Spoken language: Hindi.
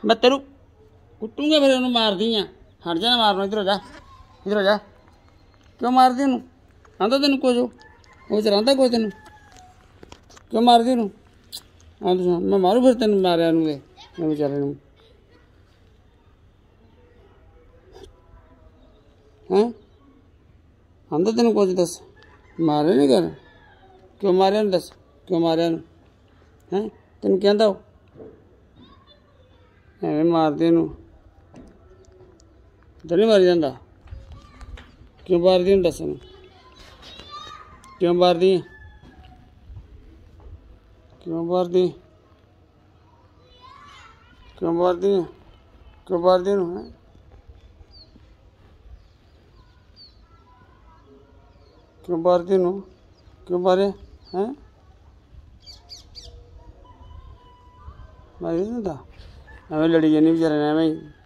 मैं तेरू कुटूंगा फिर उन्हें मार दी। हट जाना मारना, इधर हो जा, इधर हो जा। क्यों मार दी उन्होंने? आंदा तेन कुछ वो चलाता कुछ तेन? क्यों मार दी उन्होंने? हाँ मैं मारू फिर तेन मारिया बेचारे हैं। आंदा तेन कुछ दस? मारे नहीं कर? क्यों मारिया दस? क्यों मारिया हैं? तेन कहता हो एवं मार दी तो नहीं मारी जाता? क्यों मार दी दस? क्यों मार दी? क्यों मार दी? क्यों मार दी? क्यों मार दी? क्यों मार दी? क्यों मारे हैं? मारी नहीं था? एवं लड़ी जानी बेचारे ने, एवं